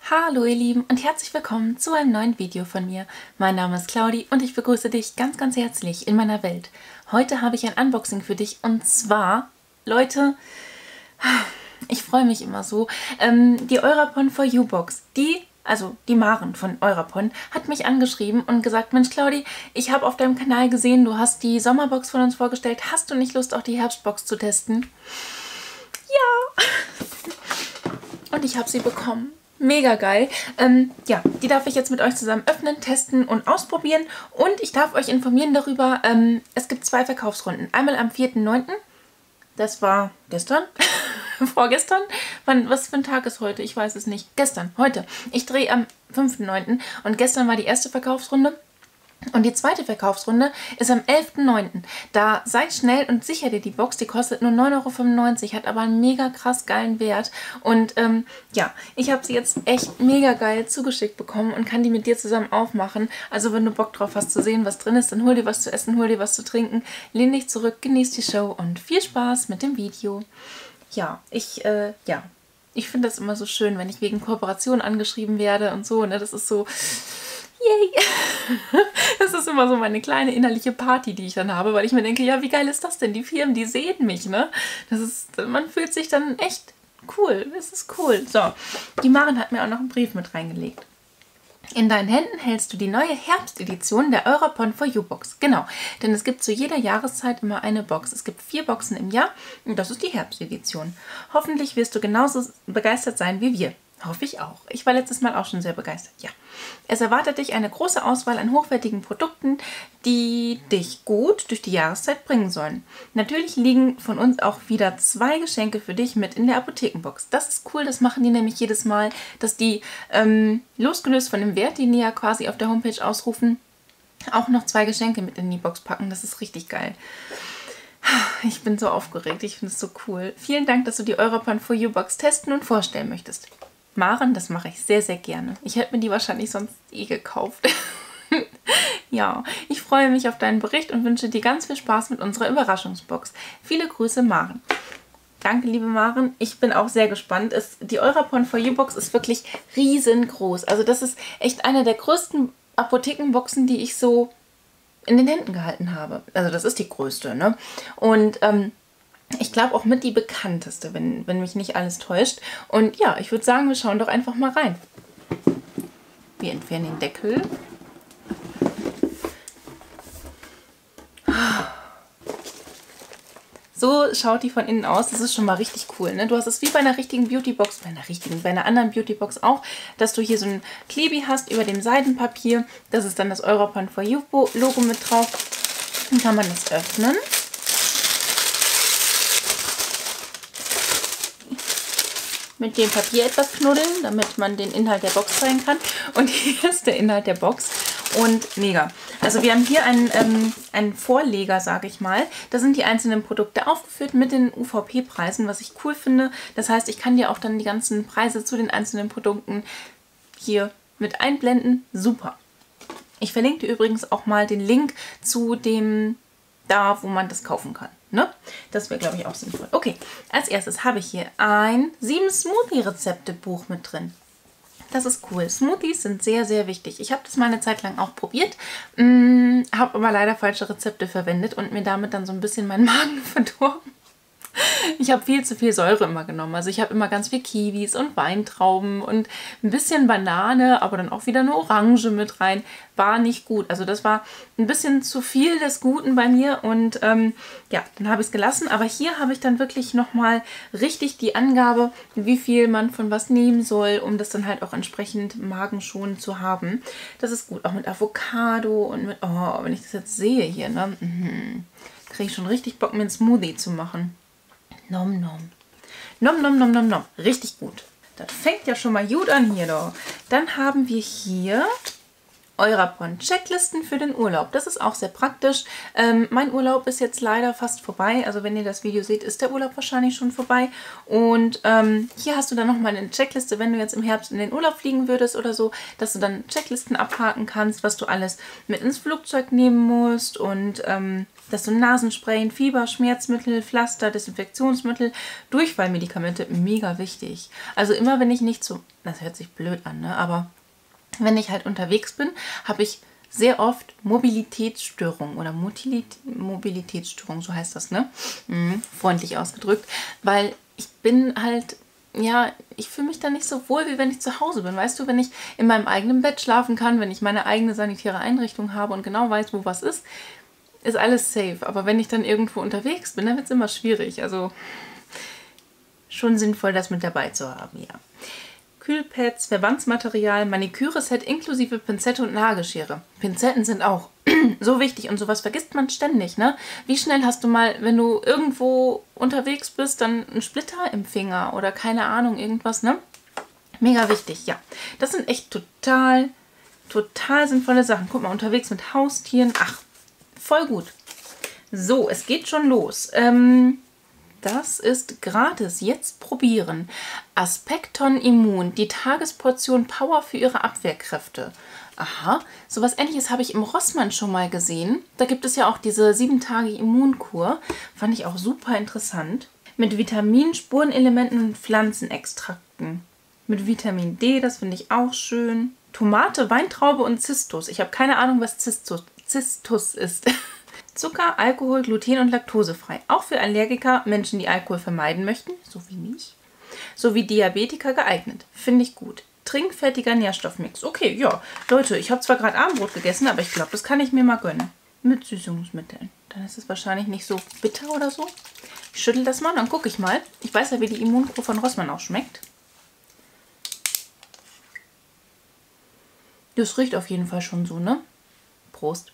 Hallo ihr Lieben und herzlich willkommen zu einem neuen Video von mir. Mein Name ist Claudi und ich begrüße dich ganz, ganz herzlich in meiner Welt. Heute habe ich ein Unboxing für dich und zwar, Leute, ich freue mich immer so, die Eurapon For You Box, die Maren von Eurapon, hat mich angeschrieben und gesagt, Mensch Claudi, ich habe auf deinem Kanal gesehen, du hast die Sommerbox von uns vorgestellt, hast du nicht Lust auch die Herbstbox zu testen? Ja! Und ich habe sie bekommen. Mega geil. Ja, die darf ich jetzt mit euch zusammen öffnen, testen und ausprobieren. Und ich darf euch informieren darüber, es gibt 2 Verkaufsrunden. Einmal am 4.9. Das war gestern, vorgestern. Was für ein Tag ist heute? Ich weiß es nicht. Gestern, heute. Ich drehe am 5.9. und gestern war die erste Verkaufsrunde. Und die zweite Verkaufsrunde ist am 11.9. Da seid schnell und sicher dir die Box. Die kostet nur 9,95 €, hat aber einen mega krass geilen Wert. Und ja, ich habe sie jetzt echt mega geil zugeschickt bekommen und kann die mit dir zusammen aufmachen. Also wenn du Bock drauf hast zu sehen, was drin ist, dann hol dir was zu essen, hol dir was zu trinken. Lehn dich zurück, genieß die Show und viel Spaß mit dem Video. Ja, ich finde das immer so schön, wenn ich wegen Kooperation angeschrieben werde und so. Ne? Das ist so... Yay! Das ist immer so meine kleine innerliche Party, die ich dann habe, weil ich mir denke, ja, wie geil ist das denn? Die Firmen, die sehen mich, ne? Man fühlt sich dann echt cool. Es ist cool. So, die Maren hat mir auch noch einen Brief mit reingelegt. In deinen Händen hältst du die neue Herbstedition der Eurapon For You Box. Genau, denn es gibt zu jeder Jahreszeit immer eine Box. Es gibt 4 Boxen im Jahr und das ist die Herbstedition. Hoffentlich wirst du genauso begeistert sein wie wir. Hoffe ich auch. Ich war letztes Mal auch schon sehr begeistert. Ja. Es erwartet dich eine große Auswahl an hochwertigen Produkten, die dich gut durch die Jahreszeit bringen sollen. Natürlich liegen von uns auch wieder 2 Geschenke für dich mit in der Apothekenbox. Das ist cool, das machen die nämlich jedes Mal, dass die losgelöst von dem Wert, den die ja quasi auf der Homepage ausrufen, auch noch 2 Geschenke mit in die Box packen. Das ist richtig geil. Ich bin so aufgeregt, ich finde es so cool. Vielen Dank, dass du die Eurapon For You Box testen und vorstellen möchtest. Maren, das mache ich sehr, sehr gerne. Ich hätte mir die wahrscheinlich sonst gekauft. Ja, ich freue mich auf deinen Bericht und wünsche dir ganz viel Spaß mit unserer Überraschungsbox. Viele Grüße, Maren. Danke, liebe Maren. Ich bin auch sehr gespannt. Die Eurapon For You Box ist wirklich riesengroß. Also das ist echt eine der größten Apothekenboxen, die ich so in den Händen gehalten habe. Also das ist die größte, ne? Und ich glaube auch mit die bekannteste, wenn mich nicht alles täuscht. Und ja, ich würde sagen, wir schauen doch einfach mal rein. Wir entfernen den Deckel. So schaut die von innen aus. Das ist schon mal richtig cool. Ne? Du hast es wie bei einer richtigen Beautybox, bei einer anderen Beautybox auch, dass du hier so ein Klebi hast über dem Seidenpapier. Das ist dann das Eurapon For You Logo mit drauf. Dann kann man das öffnen. Mit dem Papier etwas knuddeln, damit man den Inhalt der Box zeigen kann. Und hier ist der Inhalt der Box. Und mega. Also wir haben hier einen Vorleger, sage ich mal. Da sind die einzelnen Produkte aufgeführt mit den UVP-Preisen, was ich cool finde. Das heißt, ich kann dir auch dann die ganzen Preise zu den einzelnen Produkten hier mit einblenden. Super. Ich verlinke dir übrigens auch mal den Link zu dem, da wo man das kaufen kann. Ne? Das wäre, glaube ich, auch sinnvoll. Okay, als erstes habe ich hier ein 7 Smoothie-Rezepte-Buch mit drin. Das ist cool. Smoothies sind sehr, sehr wichtig. Ich habe das mal eine Zeit lang auch probiert, habe aber leider falsche Rezepte verwendet und mir damit dann so ein bisschen meinen Magen verdorben. Ich habe viel zu viel Säure immer genommen. Also ich habe immer ganz viel Kiwis und Weintrauben und ein bisschen Banane, aber dann auch wieder eine Orange mit rein. War nicht gut. Also das war ein bisschen zu viel des Guten bei mir und ja, dann habe ich es gelassen. Aber hier habe ich dann wirklich nochmal richtig die Angabe, wie viel man von was nehmen soll, um das dann halt auch entsprechend magenschonend zu haben. Das ist gut. Auch mit Avocado und mit, oh, wenn ich das jetzt sehe hier, ne, kriege ich schon richtig Bock, mir einen Smoothie zu machen. Nom nom. Nom nom nom nom nom. Richtig gut. Das fängt ja schon mal gut an hier doch. Dann haben wir hier Eurapon-Checklisten für den Urlaub. Das ist auch sehr praktisch. Mein Urlaub ist jetzt leider fast vorbei. Also wenn ihr das Video seht, ist der Urlaub wahrscheinlich schon vorbei. Und hier hast du dann nochmal eine Checkliste, wenn du jetzt im Herbst in den Urlaub fliegen würdest oder so, dass du dann Checklisten abhaken kannst, was du alles mit ins Flugzeug nehmen musst und dass du Nasenspray, Fieber, Schmerzmittel, Pflaster, Desinfektionsmittel, Durchfallmedikamente, mega wichtig. Also immer wenn ich nicht so, das hört sich blöd an, ne? Aber wenn ich halt unterwegs bin, habe ich sehr oft Mobilitätsstörungen oder Mobilitätsstörungen, so heißt das, ne? Freundlich ausgedrückt, weil ich bin halt, ja, ich fühle mich da nicht so wohl, wie wenn ich zu Hause bin. Weißt du, wenn ich in meinem eigenen Bett schlafen kann, wenn ich meine eigene sanitäre Einrichtung habe und genau weiß, wo was ist alles safe. Aber wenn ich dann irgendwo unterwegs bin, dann wird es immer schwierig. Also schon sinnvoll, das mit dabei zu haben, ja. Kühlpads, Verbandsmaterial, Maniküre-Set inklusive Pinzette und Nagelschere. Pinzetten sind auch so wichtig und sowas vergisst man ständig, ne? Wie schnell hast du mal, wenn du irgendwo unterwegs bist, dann einen Splitter im Finger oder keine Ahnung, irgendwas, ne? Mega wichtig, ja. Das sind echt total sinnvolle Sachen. Guck mal, unterwegs mit Haustieren. Ach, voll gut. So, es geht schon los. Das ist gratis. Jetzt probieren. Aspekton Immun. Die Tagesportion Power für ihre Abwehrkräfte. Aha, sowas Ähnliches habe ich im Rossmann schon mal gesehen. Da gibt es ja auch diese 7 Tage Immunkur. Fand ich auch super interessant. Mit Vitaminen, Spurenelementen und Pflanzenextrakten. Mit Vitamin D, das finde ich auch schön. Tomate, Weintraube und Zistus. Ich habe keine Ahnung, was Zistus ist. Zucker, Alkohol, gluten- und laktosefrei. Auch für Allergiker, Menschen, die Alkohol vermeiden möchten, so wie mich, sowie Diabetiker geeignet. Finde ich gut. Trinkfertiger Nährstoffmix. Okay, ja. Leute, ich habe zwar gerade Abendbrot gegessen, aber ich glaube, das kann ich mir mal gönnen. Mit Süßungsmitteln. Dann ist es wahrscheinlich nicht so bitter oder so. Ich schüttel das mal, dann gucke ich mal. Ich weiß ja, wie die Immunkur von Rossmann auch schmeckt. Das riecht auf jeden Fall schon so, ne? Prost.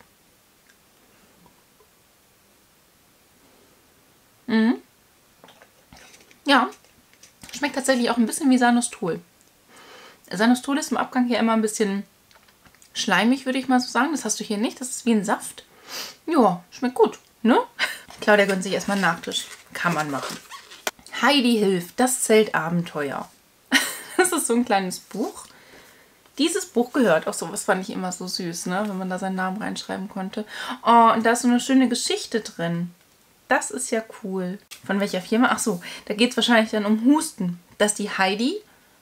Ja, schmeckt tatsächlich auch ein bisschen wie Sanostol. Sanostol ist im Abgang hier immer ein bisschen schleimig, würde ich mal so sagen. Das hast du hier nicht. Das ist wie ein Saft. Ja, schmeckt gut, ne? Claudia gönnt sich erstmal einen Nachtisch. Kann man machen. Heidi hilft, das Zeltabenteuer. Das ist so ein kleines Buch. Dieses Buch gehört auch so, was fand ich immer so süß, ne? Wenn man da seinen Namen reinschreiben konnte. Oh, und da ist so eine schöne Geschichte drin. Das ist ja cool. Von welcher Firma? Ach so, da geht es wahrscheinlich dann um Husten. Dass die Heidi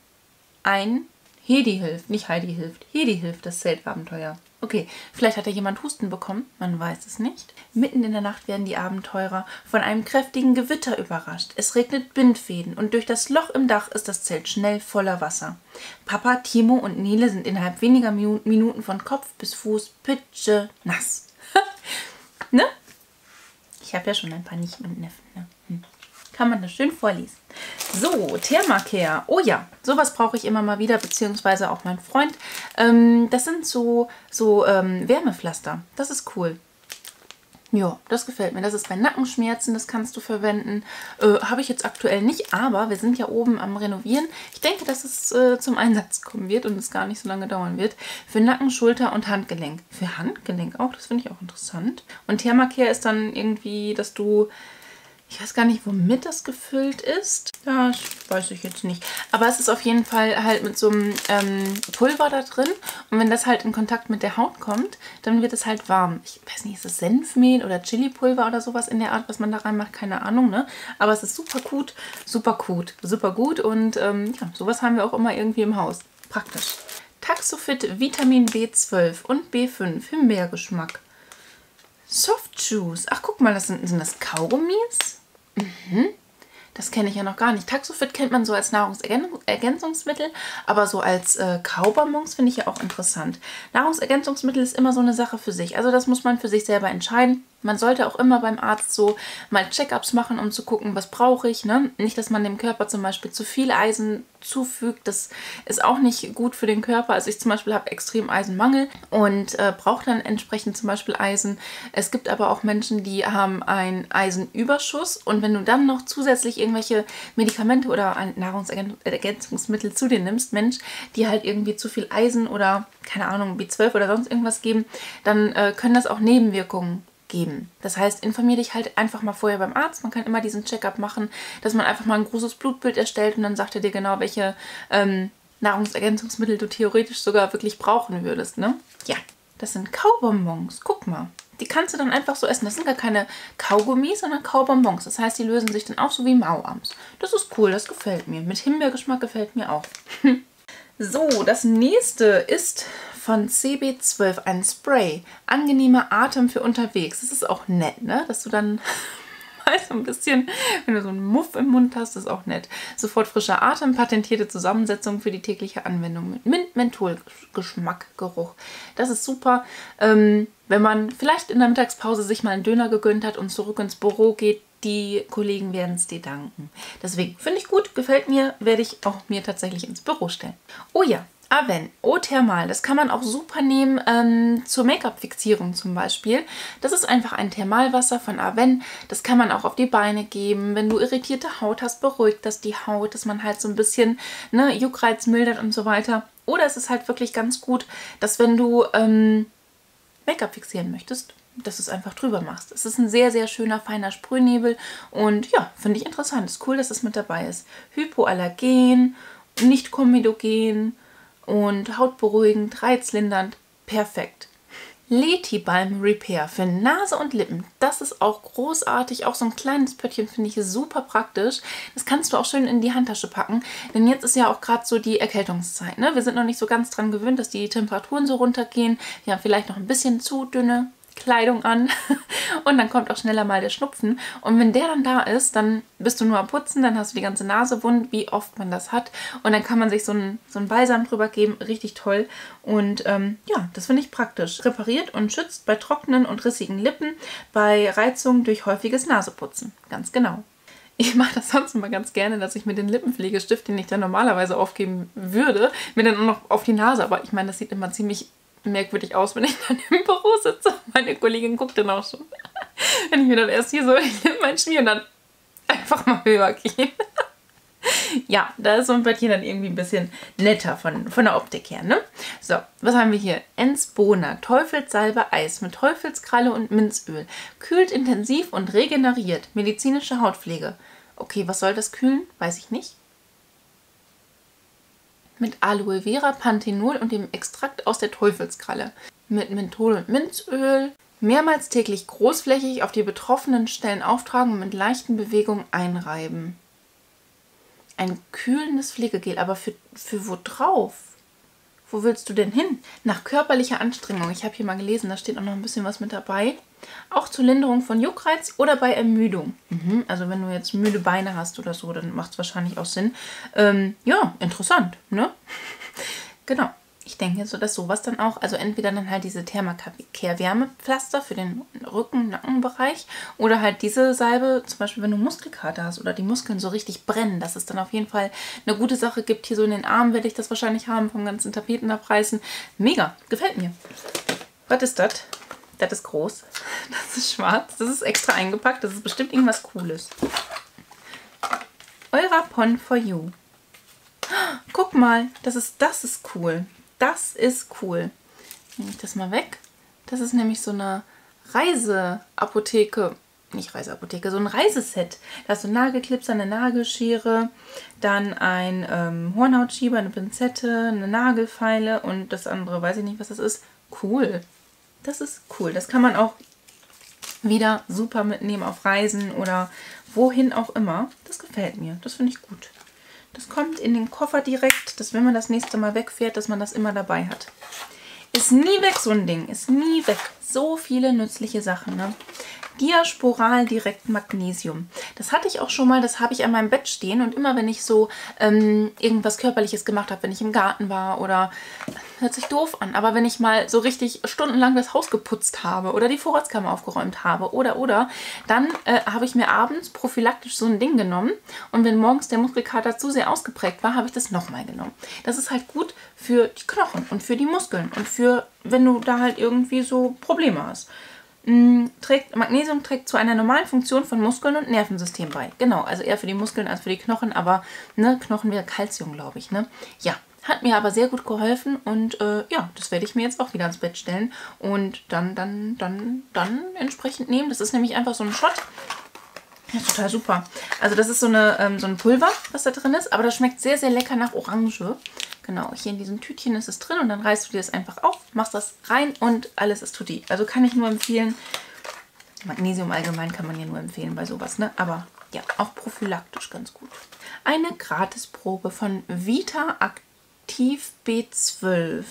ein Hedi hilft. Nicht Heidi hilft. Hedi hilft, das Zeltabenteuer. Okay, vielleicht hat ja jemand Husten bekommen. Man weiß es nicht. Mitten in der Nacht werden die Abenteurer von einem kräftigen Gewitter überrascht. Es regnet Bindfäden und durch das Loch im Dach ist das Zelt schnell voller Wasser. Papa, Timo und Nele sind innerhalb weniger Minuten von Kopf bis Fuß pitschenass. Ne? Ich habe ja schon ein paar Nichten und Neffen. Ne? Kann man das schön vorlesen. So, Thermacare. Oh ja, sowas brauche ich immer mal wieder, beziehungsweise auch mein Freund. Das sind so Wärmepflaster. Das ist cool. Ja, das gefällt mir. Das ist bei Nackenschmerzen, das kannst du verwenden. Habe ich jetzt aktuell nicht, aber wir sind ja oben am Renovieren. Ich denke, dass es zum Einsatz kommen wird und es gar nicht so lange dauern wird. Für Nacken, Schulter und Handgelenk. Für Handgelenk auch, das finde ich auch interessant. Und Thermacare ist dann irgendwie, dass du... Ich weiß gar nicht, womit das gefüllt ist. Ja, das weiß ich jetzt nicht. Aber es ist auf jeden Fall halt mit so einem Pulver da drin. Und wenn das halt in Kontakt mit der Haut kommt, dann wird es halt warm. Ich weiß nicht, ist es Senfmehl oder Chili-Pulver oder sowas in der Art, was man da reinmacht? Keine Ahnung, ne? Aber es ist super gut, super gut. Und ja, sowas haben wir auch immer irgendwie im Haus. Praktisch. Taxofit Vitamin B12 und B5 Himbeergeschmack. Soft Juice. Ach, guck mal, sind das Kaugummis? Das kenne ich ja noch gar nicht. Taxofit kennt man so als Nahrungsergänzungsmittel, aber so als Kaubonbons finde ich ja auch interessant. Nahrungsergänzungsmittel ist immer so eine Sache für sich. Also das muss man für sich selber entscheiden. Man sollte auch immer beim Arzt so mal Check-ups machen, um zu gucken, was brauche ich. Ne? Nicht, dass man dem Körper zum Beispiel zu viel Eisen zufügt. Das ist auch nicht gut für den Körper. Also ich zum Beispiel habe extrem Eisenmangel und brauche dann entsprechend zum Beispiel Eisen. Es gibt aber auch Menschen, die haben einen Eisenüberschuss. Und wenn du dann noch zusätzlich irgendwelche Medikamente oder Nahrungsergänzungsmittel zu dir nimmst, Mensch, die halt irgendwie zu viel Eisen oder, keine Ahnung, B12 oder sonst irgendwas geben, dann können das auch Nebenwirkungen geben. Das heißt, informier dich halt einfach mal vorher beim Arzt. Man kann immer diesen Check-up machen, dass man einfach mal ein großes Blutbild erstellt und dann sagt er dir genau, welche Nahrungsergänzungsmittel du theoretisch sogar wirklich brauchen würdest. Ne? Ja, das sind Kaubonbons. Guck mal. Die kannst du dann einfach so essen. Das sind gar keine Kaugummis, sondern Kaubonbons. Das heißt, die lösen sich dann auch so wie Mauams. Das ist cool, das gefällt mir. Mit Himbeergeschmack gefällt mir auch. So, das nächste ist von CB12 ein Spray. Angenehmer Atem für unterwegs. Das ist auch nett, ne? Dass du dann mal so ein bisschen, wenn du so einen Muff im Mund hast, ist auch nett. Sofort frischer Atem, patentierte Zusammensetzung für die tägliche Anwendung mit Mint-Menthol-Geschmack, Geruch. Das ist super. Wenn man vielleicht in der Mittagspause sich mal einen Döner gegönnt hat und zurück ins Büro geht, die Kollegen werden es dir danken. Deswegen finde ich gut, gefällt mir, werde ich auch mir tatsächlich ins Büro stellen. Oh ja, Aven, Eau-Thermal, das kann man auch super nehmen zur Make-up-Fixierung zum Beispiel. Das ist einfach ein Thermalwasser von Aven. Das kann man auch auf die Beine geben. Wenn du irritierte Haut hast, beruhigt das die Haut, dass man halt so ein bisschen Juckreiz mildert und so weiter. Oder es ist halt wirklich ganz gut, dass wenn du Make-up fixieren möchtest, dass du es einfach drüber machst. Es ist ein sehr, sehr schöner, feiner Sprühnebel und ja, finde ich interessant. Ist cool, dass es mit dabei ist. Hypoallergen, nicht komedogen und hautberuhigend, reizlindernd, perfekt. Leti Balm Repair für Nase und Lippen. Das ist auch großartig. Auch so ein kleines Pöttchen finde ich super praktisch. Das kannst du auch schön in die Handtasche packen. Denn jetzt ist ja auch gerade so die Erkältungszeit. Ne? Wir sind noch nicht so ganz dran gewöhnt, dass die Temperaturen so runtergehen. Wir haben vielleicht noch ein bisschen zu dünne Kleidung an und dann kommt auch schneller mal der Schnupfen. Und wenn der dann da ist, dann bist du nur am Putzen, dann hast du die ganze Nase wund, wie oft man das hat. Und dann kann man sich so einen Balsam drüber geben, richtig toll. Und ja, das finde ich praktisch. Repariert und schützt bei trockenen und rissigen Lippen, bei Reizungen durch häufiges Naseputzen. Ganz genau. Ich mache das sonst immer ganz gerne, dass ich mir den Lippenpflegestift, den ich dann normalerweise aufgeben würde, mir dann auch noch auf die Nase, aber ich meine, das sieht immer ziemlich merkwürdig aus, wenn ich dann im Büro sitze. Meine Kollegin guckt dann auch schon. Wenn ich mir dann erst hier so die Lippen einschmiere und dann einfach mal höher gehen. Ja, da ist so ein Bettchen dann irgendwie ein bisschen netter von der Optik her, ne? So, was haben wir hier? Ensbona, Teufelssalbe Eis mit Teufelskralle und Minzöl. Kühlt intensiv und regeneriert. Medizinische Hautpflege. Okay, was soll das kühlen? Weiß ich nicht. Mit Aloe Vera, Panthenol und dem Extrakt aus der Teufelskralle. Mit Menthol und Minzöl. Mehrmals täglich großflächig auf die betroffenen Stellen auftragen und mit leichten Bewegungen einreiben. Ein kühlendes Pflegegel, aber für wo drauf? Wo willst du denn hin? Nach körperlicher Anstrengung. Ich habe hier mal gelesen, da steht auch noch ein bisschen was mit dabei. Auch zur Linderung von Juckreiz oder bei Ermüdung. Also wenn du jetzt müde Beine hast oder so, dann macht es wahrscheinlich auch Sinn. Ja, interessant, ne? Genau. Ich denke so, dass sowas dann auch, also entweder dann halt diese Thermacare-Wärmepflaster für den Rücken-Nackenbereich oder halt diese Salbe, zum Beispiel wenn du Muskelkater hast oder die Muskeln so richtig brennen, dass es dann auf jeden Fall eine gute Sache gibt. Hier so in den Armen werde ich das wahrscheinlich haben, vom ganzen Tapeten abreißen. Mega, gefällt mir. Was ist das? Das ist groß. Das ist schwarz. Das ist extra eingepackt. Das ist bestimmt irgendwas Cooles. Eurapon for You. Guck mal, das ist cool. Das ist cool. Nehme ich das mal weg. Das ist nämlich so eine Reiseapotheke. Nicht Reiseapotheke, so ein Reiseset. Da hast du Nagelclips, eine Nagelschere, dann ein Hornhautschieber, eine Pinzette, eine Nagelfeile und das andere, weiß ich nicht, was das ist. Cool. Das ist cool. Das kann man auch wieder super mitnehmen auf Reisen oder wohin auch immer. Das gefällt mir. Das finde ich gut. Das kommt in den Koffer direkt, dass wenn man das nächste Mal wegfährt, dass man das immer dabei hat. Ist nie weg, so ein Ding. Ist nie weg. So viele nützliche Sachen, ne? Diasporal Direkt Magnesium. Das hatte ich auch schon mal, das habe ich an meinem Bett stehen und immer wenn ich so irgendwas Körperliches gemacht habe, wenn ich im Garten war oder hört sich doof an, aber wenn ich mal so richtig stundenlang das Haus geputzt habe oder die Vorratskammer aufgeräumt habe oder, dann habe ich mir abends prophylaktisch so ein Ding genommen und wenn morgens der Muskelkater zu sehr ausgeprägt war, habe ich das nochmal genommen. Das ist halt gut für die Knochen und für die Muskeln und für, wenn du da halt irgendwie so Probleme hast. Magnesium trägt zu einer normalen Funktion von Muskeln und Nervensystem bei. Genau, also eher für die Muskeln als für die Knochen, aber ne, Knochen wäre Calcium, glaube ich. Ne? Ja, hat mir aber sehr gut geholfen und ja, das werde ich mir jetzt auch wieder ans Bett stellen und dann entsprechend nehmen. Das ist nämlich einfach so ein Shot. Ja, total super. Also das ist so ein Pulver, was da drin ist, aber das schmeckt sehr, sehr lecker nach Orange. Genau, hier in diesem Tütchen ist es drin und dann reißt du dir das einfach auf, machst das rein und alles ist tutti. Also kann ich nur empfehlen. Magnesium allgemein kann man ja nur empfehlen bei sowas, ne? Aber ja, auch prophylaktisch ganz gut. Eine Gratisprobe von Vita Activ B12.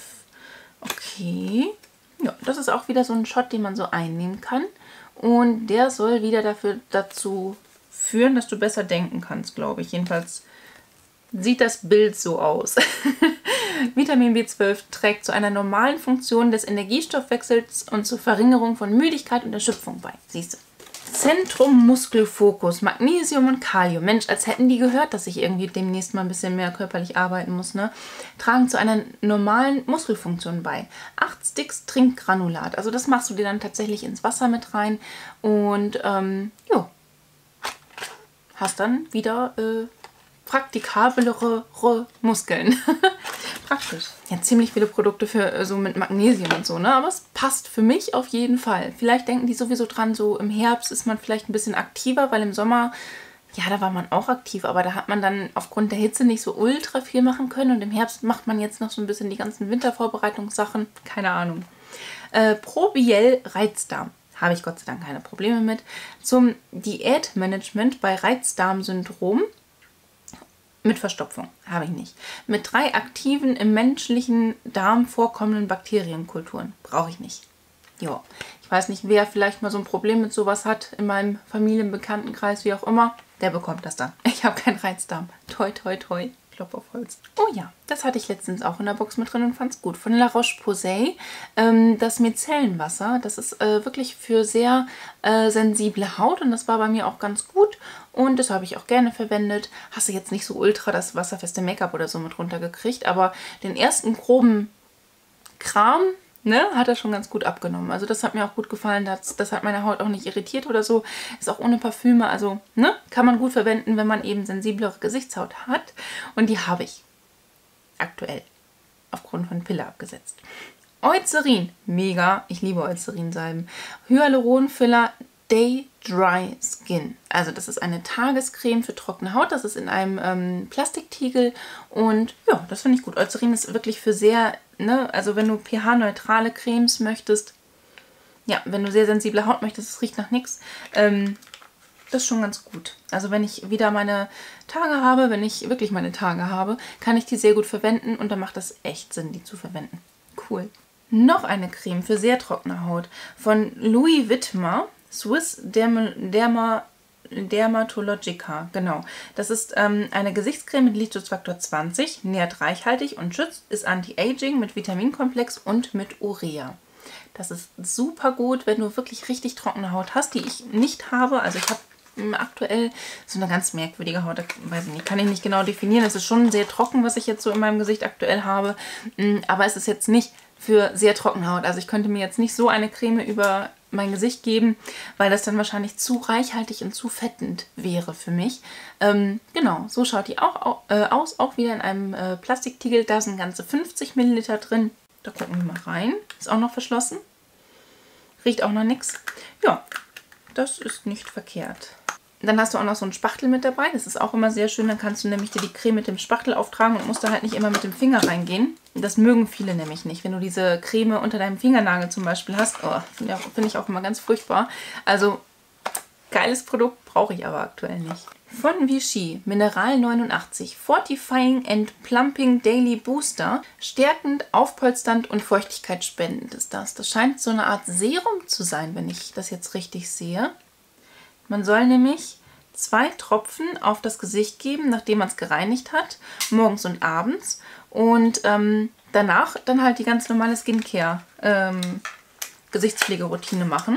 Okay. Ja, das ist auch wieder so ein Shot, den man so einnehmen kann. Und der soll wieder dazu führen, dass du besser denken kannst, glaube ich. Jedenfalls sieht das Bild so aus. Vitamin B12 trägt zu einer normalen Funktion des Energiestoffwechsels und zur Verringerung von Müdigkeit und Erschöpfung bei. Siehst du. Zentrum Muskelfokus, Magnesium und Kalium. Mensch, als hätten die gehört, dass ich irgendwie demnächst mal ein bisschen mehr körperlich arbeiten muss, ne? Tragen zu einer normalen Muskelfunktion bei. 8 Sticks Trinkgranulat. Also das machst du dir dann tatsächlich ins Wasser mit rein und ja, hast dann wieder praktikablere Muskeln. Praktisch. Ja, ziemlich viele Produkte für so mit Magnesium und so, ne? Aber es passt für mich auf jeden Fall. Vielleicht denken die sowieso dran, so im Herbst ist man vielleicht ein bisschen aktiver, weil im Sommer, ja, da war man auch aktiv, aber da hat man dann aufgrund der Hitze nicht so ultra viel machen können und im Herbst macht man jetzt noch so ein bisschen die ganzen Wintervorbereitungssachen. Keine Ahnung. Probiel Reizdarm. Habe ich Gott sei Dank keine Probleme mit. Zum Diätmanagement bei Reizdarmsyndrom. Mit Verstopfung. Habe ich nicht. Mit 3 aktiven im menschlichen Darm vorkommenden Bakterienkulturen. Brauche ich nicht. Ja. Ich weiß nicht, wer vielleicht mal so ein Problem mit sowas hat in meinem Familienbekanntenkreis, wie auch immer. Der bekommt das dann. Ich habe keinen Reizdarm. Toi, toi, toi. Klopf auf Holz. Oh ja, das hatte ich letztens auch in der Box mit drin und fand es gut. Von La Roche-Posay, das Micellenwasser. Das ist wirklich für sehr sensible Haut und das war bei mir auch ganz gut. Und das habe ich auch gerne verwendet. Hast du jetzt nicht so ultra das wasserfeste Make-up oder so mit runtergekriegt, aber den ersten groben Kram, ne, hat er schon ganz gut abgenommen. Also das hat mir auch gut gefallen. Das hat meine Haut auch nicht irritiert oder so. Ist auch ohne Parfüme. Also ne, kann man gut verwenden, wenn man eben sensiblere Gesichtshaut hat. Und die habe ich aktuell aufgrund von Pille abgesetzt. Eucerin. Mega. Ich liebe Eucerin-Salben. Hyaluron-Filler Day Dry Skin. Also das ist eine Tagescreme für trockene Haut. Das ist in einem Plastiktiegel und ja, das finde ich gut. Eucerin ist wirklich für sehr, ne, also wenn du pH-neutrale Cremes möchtest, ja, wenn du sehr sensible Haut möchtest, es riecht nach nichts, das ist schon ganz gut. Also wenn ich wieder meine Tage habe, wenn ich wirklich meine Tage habe, kann ich die sehr gut verwenden und dann macht das echt Sinn, die zu verwenden. Cool. Noch eine Creme für sehr trockene Haut von Louis Vuitton. Swiss Dermatologica, genau. Das ist eine Gesichtscreme mit Lichtschutzfaktor 20, nährt reichhaltig und schützt, ist Anti-Aging mit Vitaminkomplex und mit Urea. Das ist super gut, wenn du wirklich richtig trockene Haut hast, die ich nicht habe. Also ich habe aktuell so eine ganz merkwürdige Haut, weiß ich nicht, kann ich nicht genau definieren. Es ist schon sehr trocken, was ich jetzt so in meinem Gesicht aktuell habe, aber es ist jetzt nicht für sehr trockene Haut. Also ich könnte mir jetzt nicht so eine Creme über mein Gesicht geben, weil das dann wahrscheinlich zu reichhaltig und zu fettend wäre für mich. Genau, so schaut die auch aus, auch wieder in einem Plastiktiegel. Da sind ganze 50 Milliliter drin. Da gucken wir mal rein. Ist auch noch verschlossen. Riecht auch noch nichts. Ja, das ist nicht verkehrt. Dann hast du auch noch so einen Spachtel mit dabei. Das ist auch immer sehr schön. Dann kannst du nämlich dir die Creme mit dem Spachtel auftragen und musst da halt nicht immer mit dem Finger reingehen. Das mögen viele nämlich nicht. Wenn du diese Creme unter deinem Fingernagel zum Beispiel hast, oh, finde ich auch immer ganz furchtbar. Also, geiles Produkt, brauche ich aber aktuell nicht. Von Vichy, Mineral 89, Fortifying and Plumping Daily Booster. Stärkend, aufpolsternd und feuchtigkeitsspendend ist das. Das scheint so eine Art Serum zu sein, wenn ich das jetzt richtig sehe. Man soll nämlich 2 Tropfen auf das Gesicht geben, nachdem man es gereinigt hat, morgens und abends. Und danach dann halt die ganz normale Skincare Gesichtspflegeroutine machen.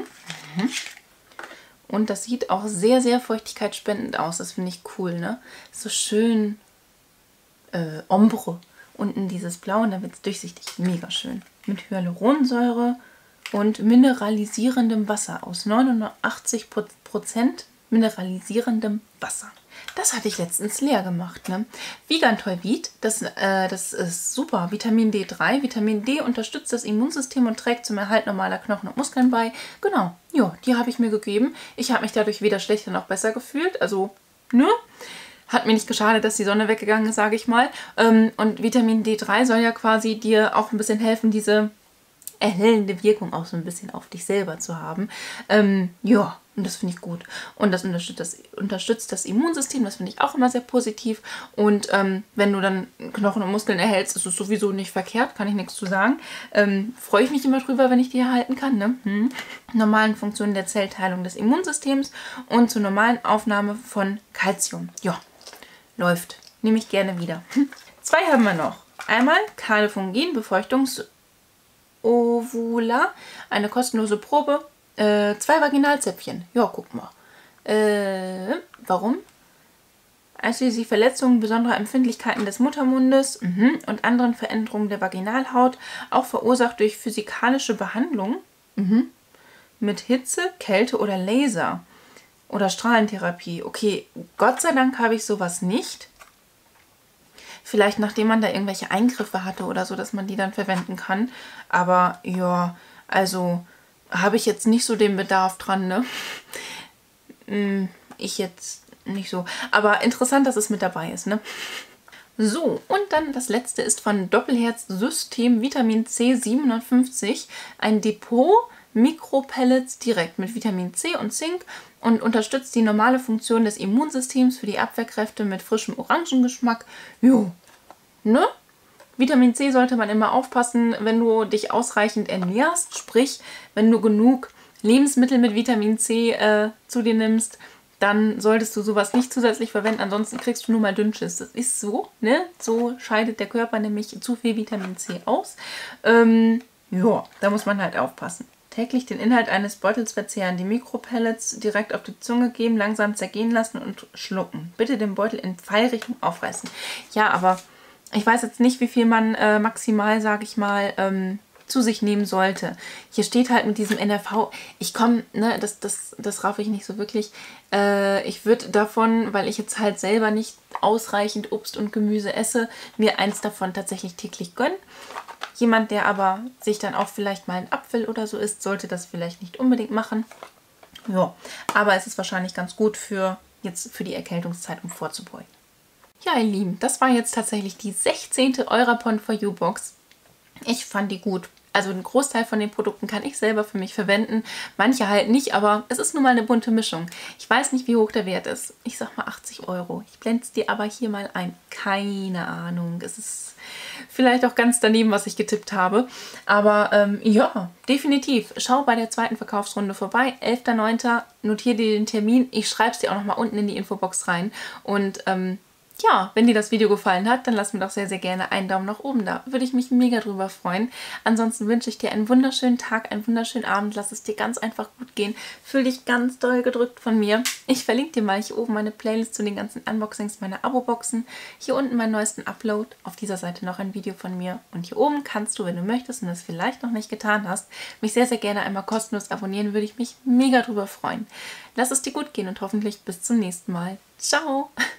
Und das sieht auch sehr, sehr feuchtigkeitsspendend aus. Das finde ich cool, ne? So schön Ombre. Unten dieses Blau und dann wird es durchsichtig. Mega schön. Mit Hyaluronsäure und mineralisierendem Wasser. Aus 89% mineralisierendem Wasser. Das hatte ich letztens leer gemacht, ne? Vigantolvit, das ist super. Vitamin D3. Vitamin D unterstützt das Immunsystem und trägt zum Erhalt normaler Knochen und Muskeln bei. Genau, ja, die habe ich mir gegeben. Ich habe mich dadurch weder schlechter noch besser gefühlt. Also, ne? Hat mir nicht geschadet, dass die Sonne weggegangen ist, sage ich mal. Und Vitamin D3 soll ja quasi dir auch ein bisschen helfen, diese erhellende Wirkung auch so ein bisschen auf dich selber zu haben. Ja, und das finde ich gut. Und das unterstützt das Immunsystem, das finde ich auch immer sehr positiv. Und wenn du dann Knochen und Muskeln erhältst, ist es sowieso nicht verkehrt, kann ich nichts zu sagen. Freue ich mich immer drüber, wenn ich die erhalten kann. Ne? Normalen Funktionen der Zellteilung des Immunsystems und zur normalen Aufnahme von Calcium. Ja, läuft. Nehme ich gerne wieder. 2 haben wir noch. Einmal Calefungin, Befeuchtungsovula, eine kostenlose Probe. 2 Vaginalzäpfchen. Ja, guck mal. Warum? Einschließlich Verletzungen besonderer Empfindlichkeiten des Muttermundes und anderen Veränderungen der Vaginalhaut, auch verursacht durch physikalische Behandlung mit Hitze, Kälte oder Laser oder Strahlentherapie. Okay, Gott sei Dank habe ich sowas nicht. Vielleicht nachdem man da irgendwelche Eingriffe hatte oder so, dass man die dann verwenden kann. Aber ja, also habe ich jetzt nicht so den Bedarf dran, ne? Ich jetzt nicht so. Aber interessant, dass es mit dabei ist, ne? So, und dann das letzte ist von Doppelherz System Vitamin C 750. Ein Depot Mikropellets direkt mit Vitamin C und Zink und unterstützt die normale Funktion des Immunsystems für die Abwehrkräfte mit frischem Orangengeschmack. Jo, ne? Vitamin C sollte man immer aufpassen, wenn du dich ausreichend ernährst, sprich, wenn du genug Lebensmittel mit Vitamin C zu dir nimmst, dann solltest du sowas nicht zusätzlich verwenden, ansonsten kriegst du nur mal Dünnschiss. Das ist so, ne? So scheidet der Körper nämlich zu viel Vitamin C aus. Ja, da muss man halt aufpassen. Täglich den Inhalt eines Beutels verzehren, die Mikropellets direkt auf die Zunge geben, langsam zergehen lassen und schlucken. Bitte den Beutel in Pfeilrichtung aufreißen. Ja, aber ich weiß jetzt nicht, wie viel man maximal, sage ich mal, zu sich nehmen sollte. Hier steht halt mit diesem NRV, ich komme, ne, das raff ich nicht so wirklich. Ich würde davon, weil ich jetzt halt selber nicht ausreichend Obst und Gemüse esse, mir eins davon tatsächlich täglich gönnen. Jemand, der aber sich dann auch vielleicht mal einen Apfel oder so isst, sollte das vielleicht nicht unbedingt machen. Ja, aber es ist wahrscheinlich ganz gut für die Erkältungszeit, um vorzubeugen. Ja, ihr Lieben, das war jetzt tatsächlich die 16. Eurapon for You Box. Ich fand die gut. Also einen Großteil von den Produkten kann ich selber für mich verwenden. Manche halt nicht, aber es ist nun mal eine bunte Mischung. Ich weiß nicht, wie hoch der Wert ist. Ich sag mal 80 Euro. Ich blende es dir aber hier mal ein. Keine Ahnung. Es ist vielleicht auch ganz daneben, was ich getippt habe. Aber ja, definitiv. Schau bei der 2. Verkaufsrunde vorbei. 11.09. Notiere dir den Termin. Ich schreibe es dir auch nochmal unten in die Infobox rein. Und ja, wenn dir das Video gefallen hat, dann lass mir doch sehr, sehr gerne einen Daumen nach oben da. Würde ich mich mega drüber freuen. Ansonsten wünsche ich dir einen wunderschönen Tag, einen wunderschönen Abend. Lass es dir ganz einfach gut gehen. Fühl dich ganz doll gedrückt von mir. Ich verlinke dir mal hier oben meine Playlist zu den ganzen Unboxings meiner Abo-Boxen. Hier unten meinen neuesten Upload. Auf dieser Seite noch ein Video von mir. Und hier oben kannst du, wenn du möchtest und das vielleicht noch nicht getan hast, mich sehr, sehr gerne einmal kostenlos abonnieren. Würde ich mich mega drüber freuen. Lass es dir gut gehen und hoffentlich bis zum nächsten Mal. Ciao!